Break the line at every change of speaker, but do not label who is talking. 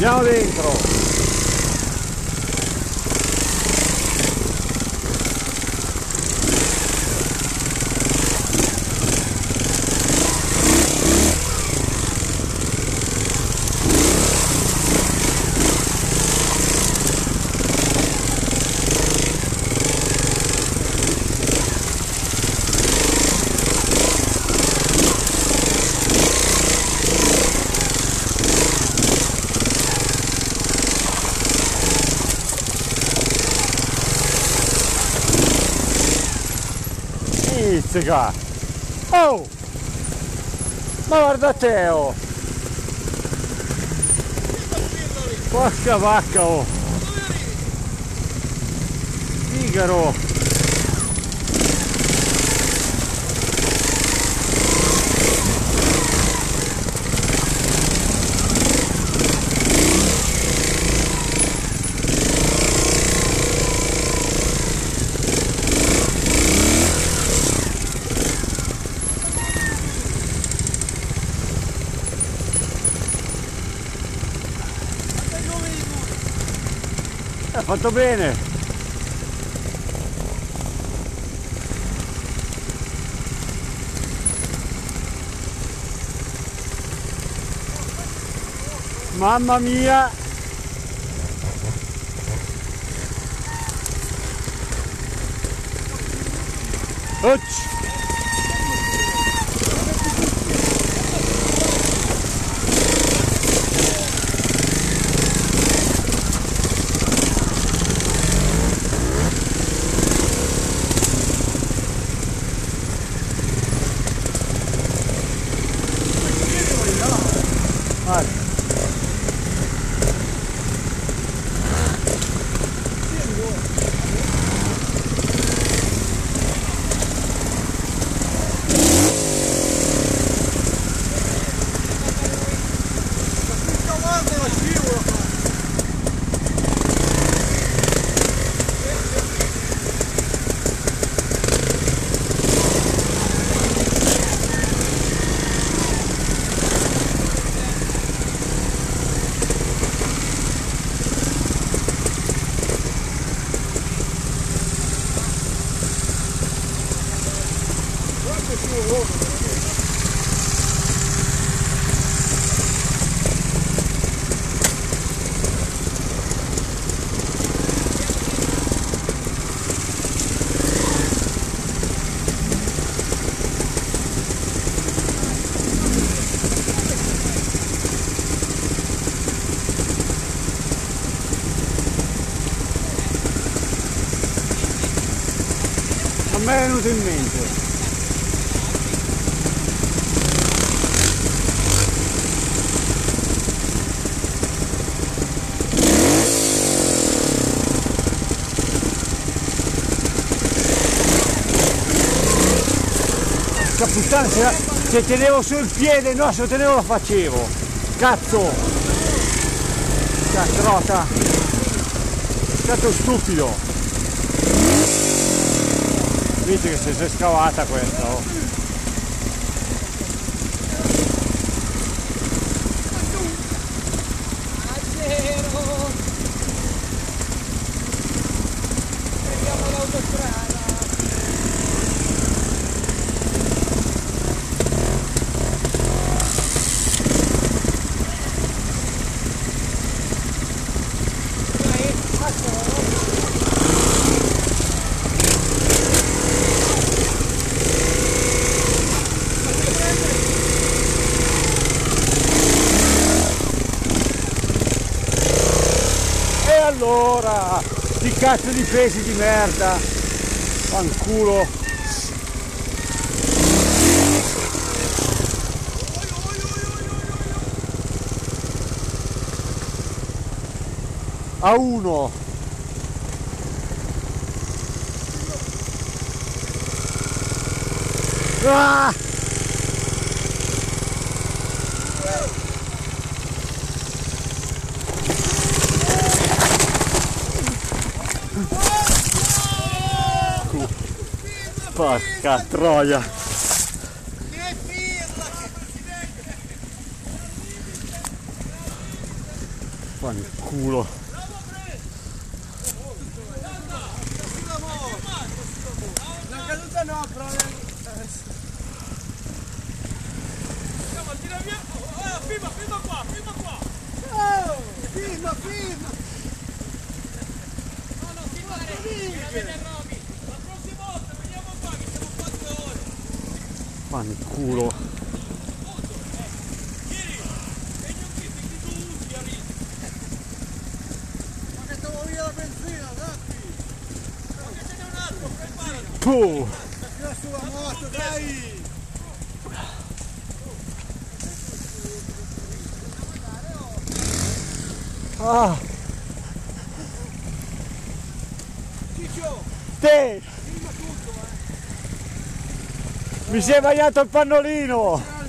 Andiamo dentro. Izzica! Oh! Ma guarda te, oh! Porca vacca, oh! Figaro! Ha fatto bene! Mamma mia! Ucc! Vai. Non mi è venuto in mente. Porca puttana, se tenevo sul piede, no, se lo tenevo lo facevo. Cazzo! Cazzrota! È stato stupido! Dice che si è scavata questa, oh.
Prendiamo l'autostrada.
Allora, di cazzo di pesi di merda, fanculo. A uno. Ah! Porca troia! Fanculo.
La caduta no, però... Tira via! Filma qua! Oh! Filma! No, filmare! Viene Roby! La prossima volta veniamo qua che siamo qua 2 ore!
Fanculo.
Ieri! Segno qui, se tu usi a ridere! Ma che stavo via la benzina, dai! Ma che ce n'è un altro, preparati!
Puh.
Tira sulla moto, dai!
Ah.
Ciccio!
Te!
Filma tutto,
Mi si è bagnato il pannolino!